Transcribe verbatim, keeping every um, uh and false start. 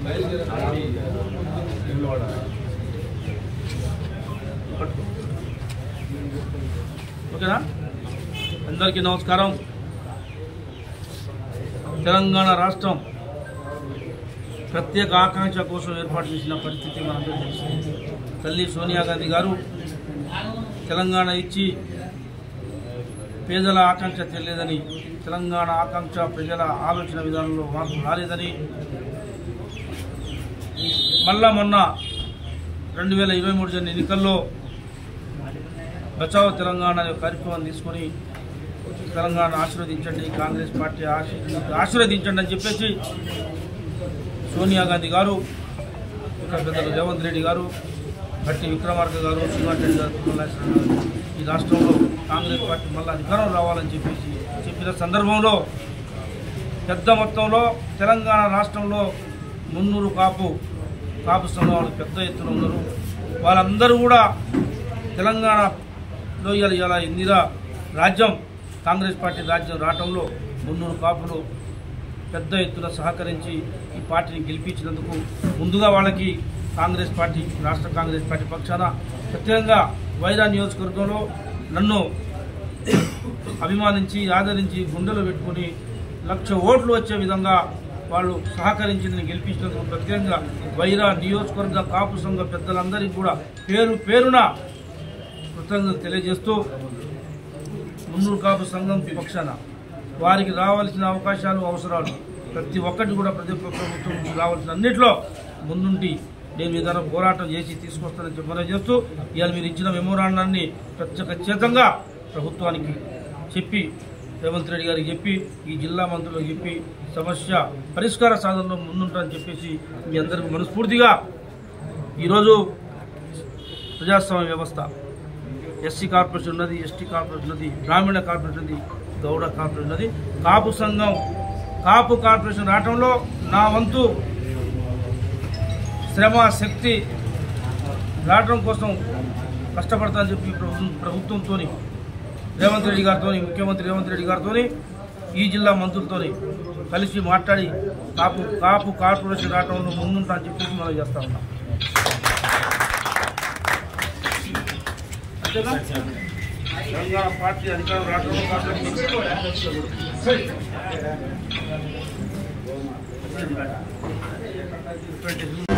ఓకేనా? అందరికీ నమస్కారం. తెలంగాణ రాష్ట్రం ప్రత్యేక ఆకాంక్ష కోసం ఏర్పాటు చేసిన పరిస్థితి మనందరికీ తెలుసు. తల్లి సోనియా గాంధీ గారు తెలంగాణ ఇచ్చి పేదల ఆకాంక్ష తెలియదని, తెలంగాణ ఆకాంక్ష ప్రజల ఆలోచన విధానంలో మార్పు రాలేదని, మళ్ళా మొన్న రెండు వేల ఇరవై మూడు జరిగిన ఎన్నికల్లో బచావ్ తెలంగాణ కార్యక్రమం తీసుకొని తెలంగాణ ఆశీర్వదించండి, కాంగ్రెస్ పార్టీ ఆశీర్వదించండి అని చెప్పేసి సోనియా గాంధీ గారు, ఇక్కడ పెద్దలు రేవంత్ రెడ్డి గారు, భట్టి విక్రమార్క గారు, శ్రీనివాస్ రెడ్డి గారు ఈ రాష్ట్రంలో కాంగ్రెస్ పార్టీ మళ్ళీ అధికారం రావాలని చెప్పేసి చెప్పిన సందర్భంలో పెద్ద మొత్తంలో తెలంగాణ రాష్ట్రంలో మున్నూరు కాపు కాపు సంఘాలు పెద్ద ఎత్తున ఉన్నారు. వాళ్ళందరూ కూడా తెలంగాణలో ఇలా ఇలా ఇందిరా రాజ్యం కాంగ్రెస్ పార్టీ రాజ్యం రావడంలో మున్నూరు కాపులు పెద్ద ఎత్తున సహకరించి ఈ పార్టీని గెలిపించినందుకు ముందుగా వాళ్ళకి కాంగ్రెస్ పార్టీ రాష్ట్ర కాంగ్రెస్ పార్టీ పక్షాన ప్రత్యేకంగా వైరా నియోజకవర్గంలో నన్ను అభిమానించి ఆదరించి గుండెలు పెట్టుకుని లక్ష ఓట్లు వచ్చే విధంగా వాళ్ళు సహకరించి నేను గెలిపించినందుకు ప్రత్యేకంగా వైరా నియోజకవర్గ కాపు సంఘ పెద్దలందరికీ కూడా పేరు పేరున కృతజ్ఞతలు తెలియజేస్తూ మున్నూరు కాపు సంఘం పక్షాన వారికి రావాల్సిన అవకాశాలు అవసరాలు ప్రతి ఒక్కటి కూడా ప్రతి ప్రభుత్వం రావాల్సిన అన్నింటిలో ముందుండి నేను విధాన పోరాటం చేసి తీసుకొస్తానని చెప్పడం చేస్తూ ఇవాళ మీరు ఇచ్చిన మెమోరాండాన్ని ప్రత్యేకంగా ప్రభుత్వానికి చెప్పి రేవంత్ రెడ్డి గారికి చెప్పి ఈ జిల్లా మంత్రులకు చెప్పి సమస్య పరిష్కార సాధనలో ముందుంటారని చెప్పేసి మీ అందరికీ మనస్ఫూర్తిగా ఈరోజు ప్రజాస్వామ్య వ్యవస్థ ఎస్సీ కార్పొరేషన్ ఉన్నది, ఎస్టీ కార్పొరేషన్ ఉన్నది, గ్రామీణ కార్పొరేషన్ ఉన్నది, గౌడ కార్పొరేషన్ ఉన్నది. కాపు సంఘం కాపు కార్పొరేషన్ రావడంలో నా వంతు శ్రమ శక్తి రావడం కోసం కష్టపడతానని చెప్పి ప్రభుత్వం ప్రభుత్వంతో రేవంత్ రెడ్డి గారితో ముఖ్యమంత్రి రేవంత్ రెడ్డి గారితో ఈ జిల్లా మంత్రులతో కలిసి మాట్లాడి కాపు కాపు కార్పొరేషన్ రావడంలో ముందుంటా అని చెప్పేసి మనం చేస్తా ఉన్నాం. అంతేగా తెలంగాణ పార్టీ అధికారం రావడంలో